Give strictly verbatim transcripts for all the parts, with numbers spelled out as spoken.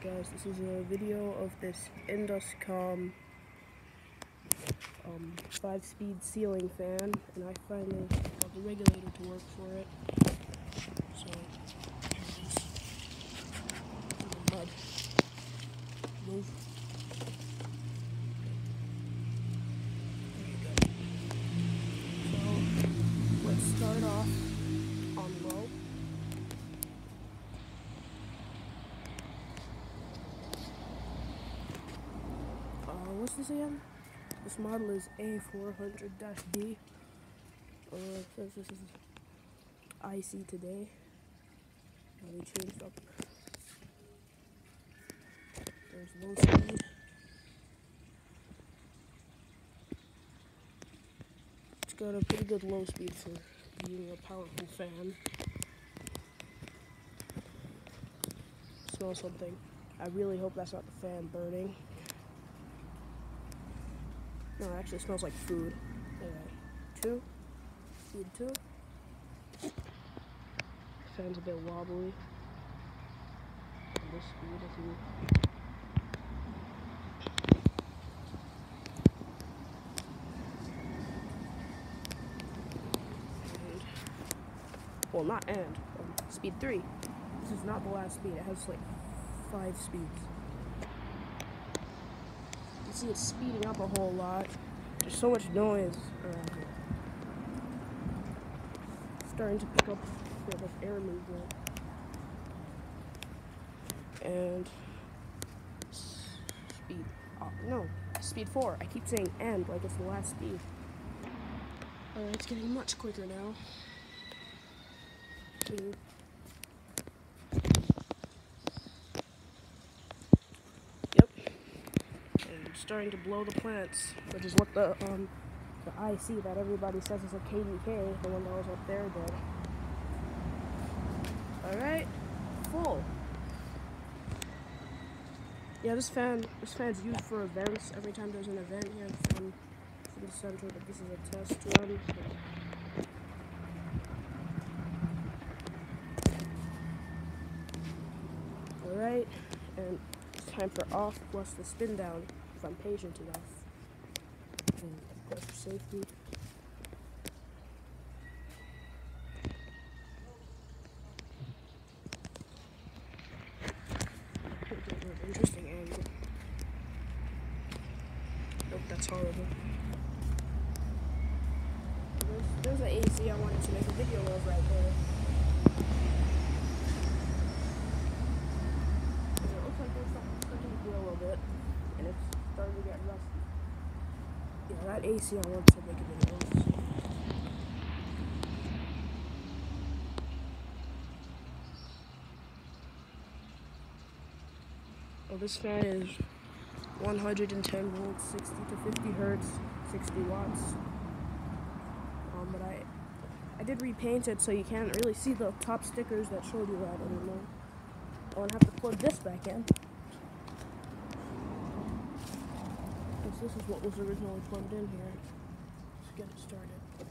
guys, this is a video of this Induscom um, five-speed ceiling fan, and I finally got the regulator to work for it. So, here it is. In the mud. Move. There you go. So, let's start off on low. Uh, what's this again? This model is A four hundred B. Uh, it says this is I C today. Uh, we changed up. There's low speed. It's got a pretty good low speed for being a powerful fan. Smell something. I really hope that's not the fan burning. No, it actually smells like food. Anyway, two, speed two. Fan's a bit wobbly. And this speed is new. And, well, not and, um, speed three. This is not the last speed. It has like five speeds. You see it's speeding up a whole lot. There's so much noise around here. It's starting to pick up a bit of air movement. And speed, oh, no, speed four. I keep saying and like it's the last speed. Alright, it's getting much quicker now. Two. Starting to blow the plants, which is what the um the I C that everybody says is a K D K, the one that was up there, did. Alright, full. Yeah, this fan this fan's used for events. Every time there's an event here from the center, but this is a test run. Alright, and it's time for off plus the spin down. If I'm patient enough, and of course for safety. Interesting angle. Nope, that's horrible. There's, there's an A C I wanted to make a video of right there. It looks like there's something starting to grow a little bit, and it's starting to get rusty. Yeah, that A C I want to make a video of. Well, this fan is one hundred ten volts, sixty to fifty hertz, sixty watts. Um, but I, I did repaint it so you can't really see the top stickers that showed you that anymore. I'm gonna have to plug this back in. This is what was originally plugged in here. Let's get it started.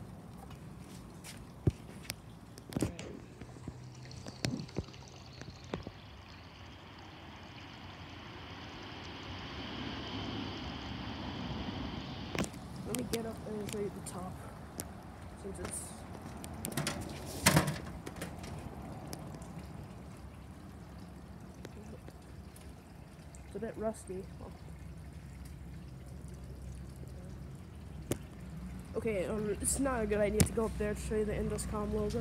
Let me get up there and show you the top, since it's it's a bit rusty. Oh. Okay, um, it's not a good idea to go up there to show you the Induscom logo.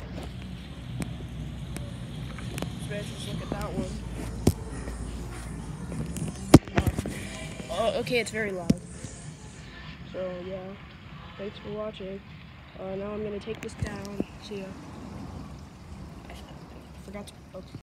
Let's just look at that one. Oh, okay, it's very loud. So, yeah, thanks for watching. Uh, now I'm gonna take this down. See ya. I forgot to... Okay.